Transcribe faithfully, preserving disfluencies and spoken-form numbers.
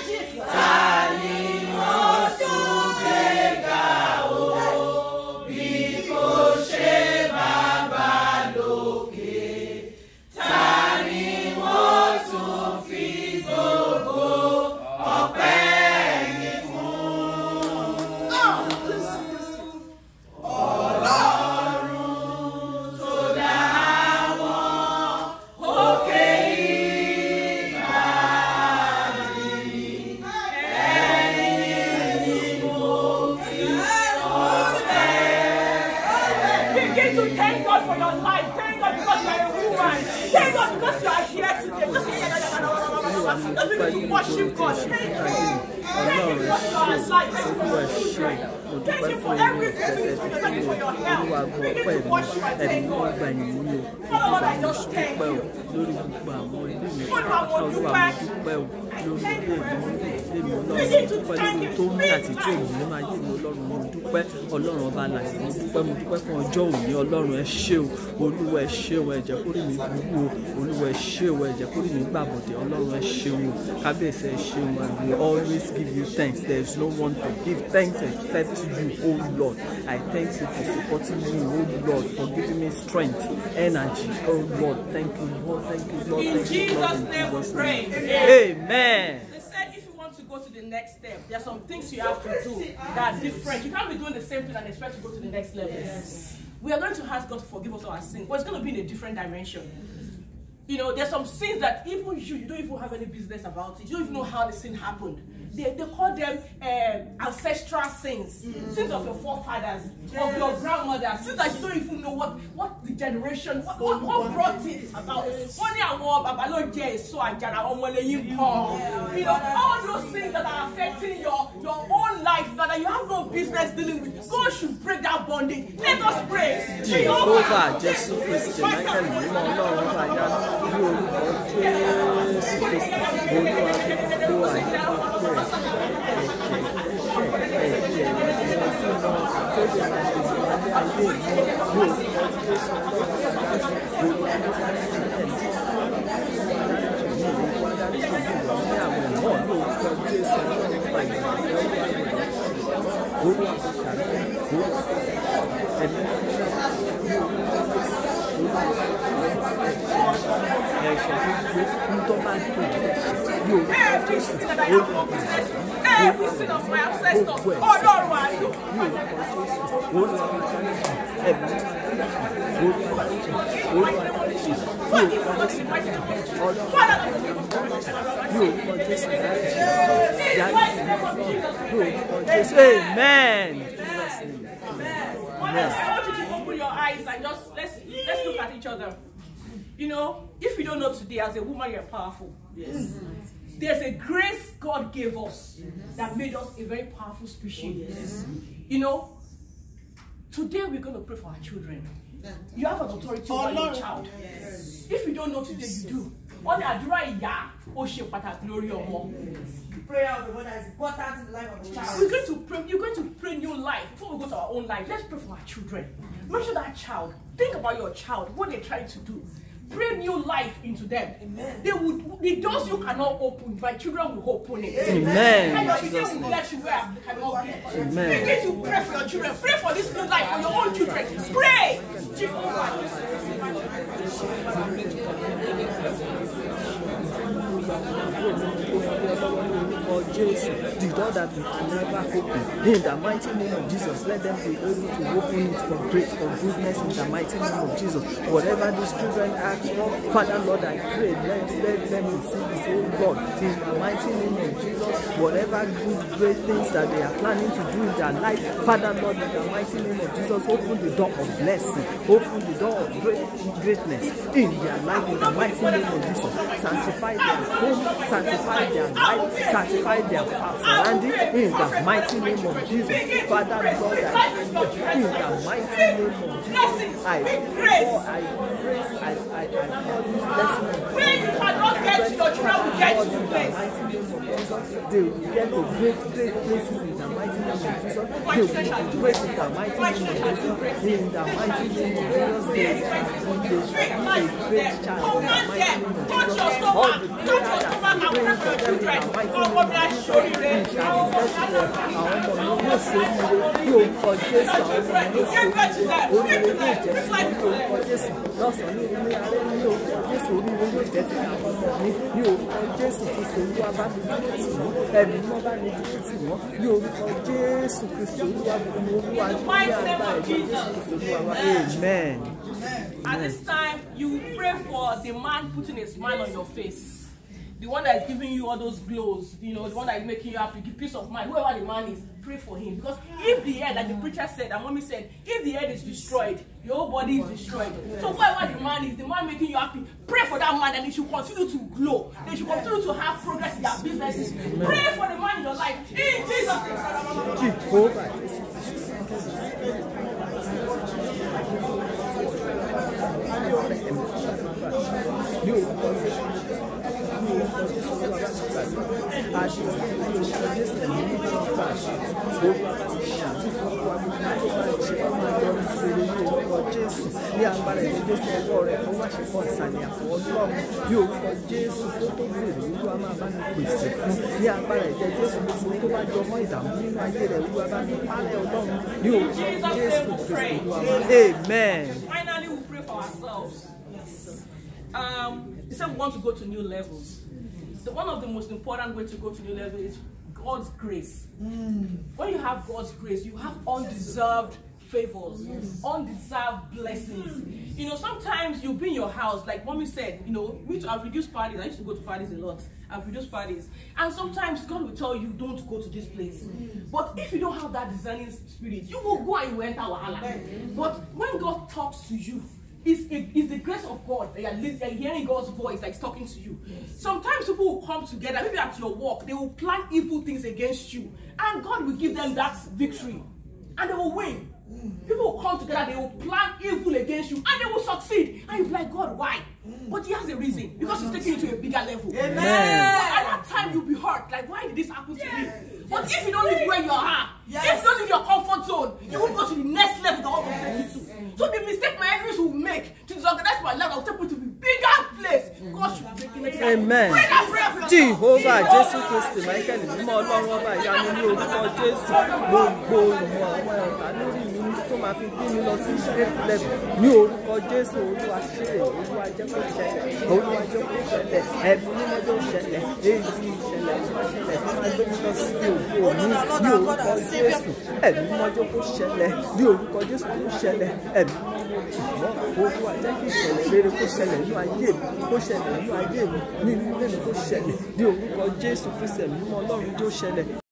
Worship God. Thank you. Thank you for your life. Thank you for everything. Thank you for your help. Begin to worship and thank God. Father Lord, I just thank you. Begin to thank you. Ọlọ́run ọba láti mo dúpẹ́ mo dúpẹ́ fún ọjọ́ òní Ọlọ́run ẹ ṣé o Olúwa ẹ ṣé o ẹ jẹ́ kó rí mi gbogbo Olúwa ẹ ṣé o ẹ jẹ́ kó rí mi gbàbọ̀dẹ̀ Ọlọ́run ẹ ṣé o kábíyèsí ẹ ṣé o and we always give you thanks. There is no one to give thanks except you, oh Lord. I thank you for supporting me, oh Lord, for giving me strength, energy, oh Lord. Thank you, Lord. Thank you, Lord. In Thank Jesus' you, Lord. name we pray. Amen. To go to the next step, there are some things you have to do that are different. You can't be doing the same thing and expect to go to the next level. Yes. We are going to ask God to forgive us our sins, but it's going to be in a different dimension. You know, there's some sins that even you, you don't even have any business about it. You don't even know how the sin happened. They, they call them uh, ancestral sins, mm-hmm. sins of your forefathers, yes. of your grandmothers, sins that you don't even know what, what the generation, what, what, what brought it about. Only I want Babaloje, so I can You know, all those things that are affecting your, your own life that you have no business dealing with. God should break that bondage. Let us pray. Jehovah, Jesus Christ, Michael, Every sin that I have no business, every sin of my ancestors, oh Lord, why? Amen. I want you to open your eyes and just let's let's look at each other. You know, if you don't know today, as a woman, you're powerful. Yes. There's a grace God gave us mm-hmm. that made us a very powerful species. Yes. You know, today we're going to pray for our children. You have an authority over your child. Yes. If you don't know today, you do. On the prayer of the one that is important in the life of the child. We're going to pray. You're going to pray new life before we go to our own life. Let's pray for our children. Mention that child. Think about your child. What they're trying to do. Pray new life into them. Amen. They would the doors you cannot open, my children will open it. Amen. And your children will get you where you cannot get. Amen. Begin to pray for your children. Pray for this new life for your own children. Pray. For Jesus, the door that we can never open. In the mighty name of Jesus, let them be able to open it for great, for goodness. In the mighty name of Jesus, whatever these children ask for, Father Lord, I pray, let, let them receive this, oh God. In the mighty name of Jesus, whatever good, great things that they are planning to do in their life, Father Lord, in the mighty name of Jesus, open the door of blessing, open the door of great, greatness in their life. In the mighty name of Jesus, sanctify their home, sanctify their life, sanctify their surrounding in the mighty name of Jesus. Father Lord, I pray in the mighty name of Jesus. I pray, I praise, I, I, I call this blessing. Where you cannot get to your children will get to the place. They will get to great, great places in the mighty name of Jesus. They will be great in the mighty name of Jesus. In the mighty name of Jesus, they will be a great child in the mighty name of Jesus. All the children that are praying for them in the mighty name of Jesus. Jesus, we shall be settled. Àwọn ọmọ mi yóò ṣoríire ní orúkọ Jésù. Àwọn ọmọ mi yóò ṣoríire. Oríire yóò jẹ́ sí mi ní orúkọ Jésù. Lọ́sàn-án ní orí alẹ́ ní orúkọ Jésù. Oríire yóò jẹ́ sí àwọn ọmọ mi ní orúkọ Jésù. Kristo Olúwa bá mi dúró tì wọ́n. Ẹ̀mí mọ́ bá mi dúró tì wọ́n ní orúkọ Jésù. Kristo Olúwa bá mi Olúwa ní àgbà ẹ̀jẹ̀ Jésù Kristo Olúwa wá. Amen. At this time, you pray for the man putting a smile on your face. The one that is giving you all those glows, you know, the one that is making you happy, give peace of mind. Whoever the man is, pray for him. Because if the head, like the preacher said, and mommy said, if the head is destroyed, your whole body is destroyed. So whoever the man is, the man making you happy, pray for that man, and he should continue to glow. They should continue to have progress in their businesses. Pray for the man in your life. In Jesus' name. Jehovah. Ní agbára ìwé Jésù ọwọ́ rẹ̀ kó má ṣe fọ́ ìsàlẹ̀ àpò Ọlọ́run ní orúkọ Jésù tó tó bèrè Olúwa máa bá mi pèsè fún ní agbára ìjẹ Jésù gbogbo tó bá jọ mọ́ ìdààmú nínú ayé rẹ̀ Olúwa bá mi pálẹ̀ Ọlọ́run ní orúkọ Jésù Kristo Olúwa wa. Amen. Finally, we pray for ourselves. Um, he said we want to go to new levels. So one of the most important ways to go to new levels is God's grace. Mm. When you have God's grace, you have undeserved favors, yes. undeserved blessings. You know, sometimes you'll be in your house, like mommy said, you know, me too, I've reduced parties. I used to go to parties a lot. I've reduced parties. And sometimes God will tell you, don't go to this place. Mm. But if you don't have that discerning spirit, you will go and you will enter Wahala. Mm. But when God talks to you, It's, it, it's the grace of God that you're, you're hearing God's voice like talking to you. Yes. Sometimes people will come together, maybe at your work, they will plan evil things against you. And God will give them that victory. And they will win. Mm. People will come together, they will plan evil against you, and they will succeed. And you'll be like, God, why? Mm. But he has a reason. Because he's taking you to a bigger level. Amen. But at that time, you'll be hurt. Like, why did this happen to yes. me? But yes. if you don't live where you are, yes. if you don't live your comfort zone, you won't go to the next level that God will take you to. So the mistake my enemies will make to disorganize my life, I'll take you to a bigger place. God should make it. Amen. Jehovah, Jésù Kristi, Michael, mímọ́ Ọlọ́run ọba ìyanu ní orúkọ Jésù, gbogbo ìmọ̀ àwọn ọ̀tá lórí mi tó máa fi bí mi lọ sí straight level ní orúkọ Jésù. Olúwa ṣe Olúwa jẹ́ kó ṣẹlẹ̀, Olúwa jẹ́ kó ṣẹlẹ̀, ẹ̀mí mímọ́ jẹ́ kó ṣẹlẹ̀, èyí tí ìṣẹ̀lẹ̀ tó máa ṣẹlẹ̀ tó máa gbé mi lọ sí òkú òní ní orúkọ Jésù. Ẹ̀mí mímọ́ jẹ́ kó ṣẹlẹ̀ ní orúkọ Jésù kó ṣẹlẹ̀. Ẹ̀mí Olúwa jẹ́ kí ìṣẹ̀lẹ̀ rere kó ṣẹlẹ̀ nínú ayé mi, kó ṣẹlẹ̀ nínú ayé mi, nínú ilé mi kó ṣẹlẹ̀ ní orúkọ Jésù Kristi. Ẹ̀mí mímọ́ Ọlọ́run jẹ́ ó ṣẹlẹ̀.